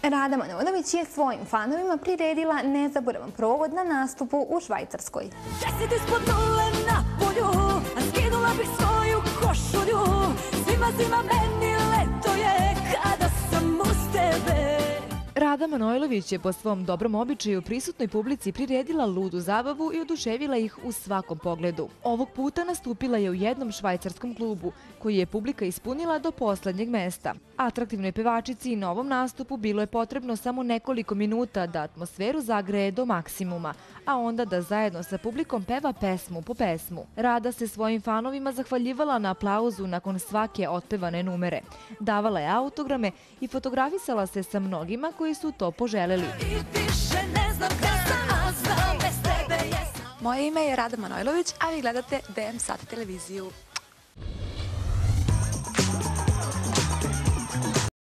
Rada Manojlović je svojim fanovima priredila nezaboravan provod na nastupu u Švajcarskoj. 10 ispod nule na polju, a skinula bih svoju košulju. Zima meni leto je kada sam uz tebe. Rada Manojlović je po svom dobrom običaju prisutnoj publici priredila ludu zabavu i oduševila ih u svakom pogledu. Ovog puta nastupila je u jednom švajcarskom klubu, koji je publika ispunila do poslednjeg mesta. Atraktivnoj pevačici i novom nastupu bilo je potrebno samo nekoliko minuta da atmosferu zagreje do maksimuma, a onda da zajedno sa publikom peva pesmu po pesmu. Rada se svojim fanovima zahvaljivala na aplauzu nakon svake otpevane numere. Davala je autograme i fotografisala se sa mnogima koji su to poželeli. Moje ime je Rada Manojlović, a vi gledate DM Sat televiziju.